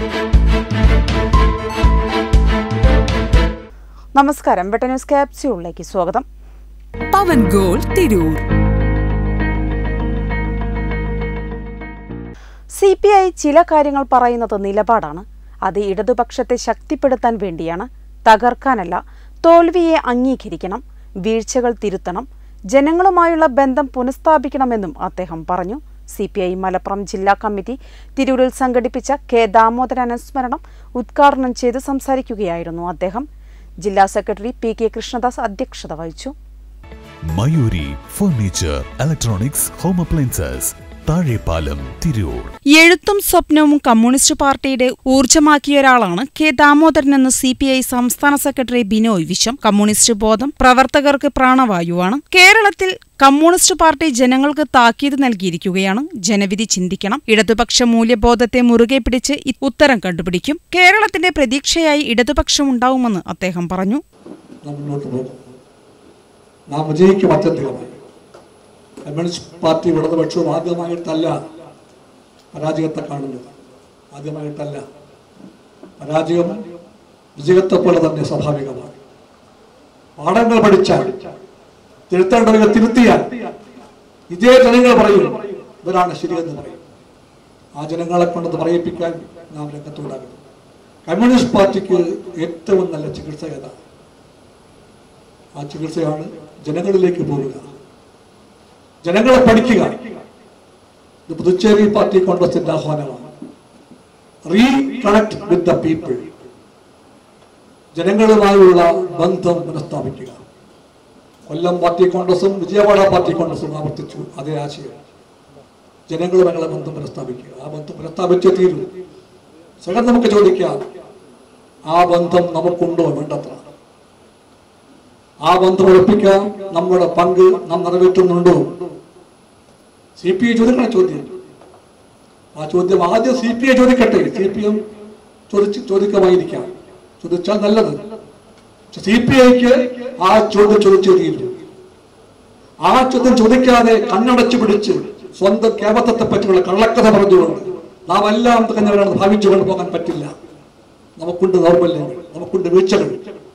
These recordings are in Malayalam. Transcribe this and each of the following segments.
നമസ്കാരം, വെട്ട ന്യൂസ് ക്യാപ്സ്യൂളിലേക്ക് സ്വാഗതം. പവൻ ഗോൾ തിരൂർ. CPI ചില കാര്യങ്ങൾ പറയുന്നത് നിലപാടാണ്. അത് ഇടതുപക്ഷത്തെ ശക്തിപ്പെടുത്താൻ വേണ്ടിയാണ്, തകർക്കാനല്ല. തോൽവിയെ അംഗീകരിക്കണം, വീഴ്ചകൾ തിരുത്തണം, ജനങ്ങളുമായുള്ള ബന്ധം പുനഃസ്ഥാപിക്കണമെന്നും അദ്ദേഹം പറഞ്ഞു. CPI മലപ്പുറം ജില്ലാ കമ്മിറ്റി തിരൂരിൽ സംഘടിപ്പിച്ച കെ ദാമോദരൻ അനുസ്മരണം ഉദ്ഘാടനം ചെയ്ത് സംസാരിക്കുകയായിരുന്നു അദ്ദേഹം. ജില്ലാ സെക്രട്ടറി PK കൃഷ്ണദാസ് അധ്യക്ഷത വഹിച്ചു. Mayuri furniture, electronics, home appliances, Thazhepalam, Tirur. എഴുത്തും സ്വപ്നവും കമ്മ്യൂണിസ്റ്റ് പാർട്ടിയുടെ ഊർജ്ജമാക്കിയ ഒരാളാണ് കെ ദാമോദരനെന്ന് CPI സംസ്ഥാന സെക്രട്ടറി ബിനോയ് വിശ്വം. കമ്മ്യൂണിസ്റ്റ് ബോധം പ്രവർത്തകർക്ക് പ്രാണവായുവാണ്. കേരളത്തിൽ കമ്മ്യൂണിസ്റ്റ് പാർട്ടി ജനങ്ങൾക്ക് താക്കീത് നൽകിയിരിക്കുകയാണ്. ജനവിധി ചിന്തിക്കണം, ഇടതുപക്ഷ മൂല്യബോധത്തെ മുറുകെ പിടിച്ച് ഉത്തരം കണ്ടുപിടിക്കും. കേരളത്തിന്റെ പ്രതീക്ഷയായി ഇടതുപക്ഷം ഉണ്ടാവുമെന്ന് അദ്ദേഹം പറഞ്ഞു. കമ്മ്യൂണിസ്റ്റ് പാർട്ടി ഇടതുപക്ഷവും ആദ്യമായിട്ടല്ല പരാജയത്തെ കാണുന്നത്. ആദ്യമായിട്ടല്ല. പരാജയം വിജയത്തെ പോലെ തന്നെ സ്വാഭാവികമാണ്. പാഠങ്ങൾ പഠിച്ചാൽ, തിരുത്തേണ്ടവരെ തിരുത്തിയാൽ ഇതേ ജനങ്ങൾ പറയും ഇവരാണ് ശരിയെന്ന് പറയും. ആ ജനങ്ങളെ കൊണ്ടത് പറയിപ്പിക്കാൻ നാം രംഗത്തുണ്ടാകുന്നു. കമ്മ്യൂണിസ്റ്റ് പാർട്ടിക്ക് ഏറ്റവും നല്ല ചികിത്സ ഏതാണ്? ആ ചികിത്സയാണ് ജനങ്ങളിലേക്ക് പോവുക, ജനങ്ങളെ പഠിക്കുക. ഇത് പുതുച്ചേരി പാർട്ടി കോൺഗ്രസിന്റെ ആഹ്വാനമാണ്. Reconnect with the people. ജനങ്ങളുമായുള്ള ബന്ധം പുനഃസ്ഥാപിക്കുക. കൊല്ലം പാർട്ടി കോൺഗ്രസും വിജയവാഡ പാർട്ടി കോൺഗ്രസും ആവർത്തിച്ചു അതേ ആശയം. ജനങ്ങളുമായുള്ള ബന്ധം പുനഃസ്ഥാപിക്കുക. ആ ബന്ധം പുനഃസ്ഥാപിച്ചേ തീരൂ. സ്വയം നമുക്ക് ചോദിക്കാം, ആ ബന്ധം നമുക്കുണ്ടോ? വേണ്ടത്ര. ആ ബന്ധം ഉറപ്പിക്കാൻ നമ്മുടെ പങ്ക് നാം നിറവേറ്റുന്നുണ്ടോ? CPI ചോദിക്കണ ചോദ്യം. ആ ചോദ്യം ആദ്യം CPI ചോദിക്കട്ടെ. CPM ചോദിക്കാമായിരിക്കാം, ചോദിച്ചാൽ നല്ലത്. CPIക്ക് ആ ചോദ്യം ചോദിച്ചേ തീരൂ. ആ ചോദ്യം ചോദിക്കാതെ കണ്ണടച്ചു പിടിച്ച് സ്വന്തം കേവലത്തെ പറ്റിയുള്ള കള്ളക്കഥ പറഞ്ഞുകൊണ്ട് നാം എല്ലാം തികഞ്ഞവരാണെന്ന് ഭാവിച്ചുകൊണ്ട് പോകാൻ പറ്റില്ല. നമുക്കുണ്ട് ദൗർബല്യങ്ങൾ, നമുക്കുണ്ട് വീഴ്ചകൾ.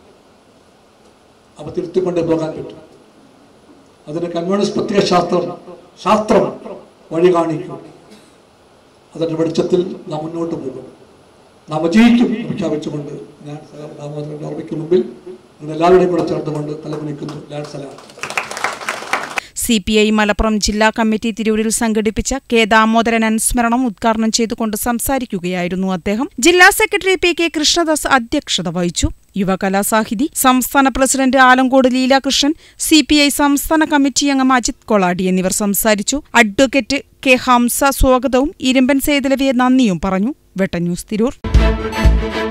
അവ തിരുത്തിക്കൊണ്ടേ പോകാൻ പറ്റും. അതിന് കമ്മ്യൂണിസ്റ്റ് പ്രത്യയ ശാസ്ത്രം വഴി കാണിക്കും. അതിന്റെ വെളിച്ചത്തിൽ നാം മുന്നോട്ട് പോകും. നാം വിജയിക്കും പ്രഖ്യാപിച്ചുകൊണ്ട് ഞാൻ ദാമോദരന്റെ ഓർമ്മയ്ക്ക് മുമ്പിൽ എല്ലാവരുടെയും കൂടെ ചേർത്തുകൊണ്ട് തലകുനിക്കുന്നു. ലാൻസലാം. CPI മലപ്പുറം ജില്ലാ കമ്മിറ്റി തിരൂരിൽ സംഘടിപ്പിച്ച കെ ദാമോദരൻ അനുസ്മരണം ഉദ്ഘാടനം ചെയ്തുകൊണ്ട് സംസാരിക്കുകയായിരുന്നു അദ്ദേഹം. ജില്ലാ സെക്രട്ടറി PK കൃഷ്ണദാസ് അധ്യക്ഷത വഹിച്ചു. യുവകലാസാഹിതി സംസ്ഥാന പ്രസിഡന്റ് ആലങ്കോട് ലീലാകൃഷ്ണൻ, CPI സംസ്ഥാന കമ്മിറ്റി അംഗം അജിത് കൊളാടി എന്നിവർ സംസാരിച്ചു. അഡ്വക്കേറ്റ് K ഹംസ സ്വാഗതവും ഇരുമ്പൻ സേതലവിയെ നന്ദിയും പറഞ്ഞു. വെട്ട ന്യൂസ് തിരൂർ.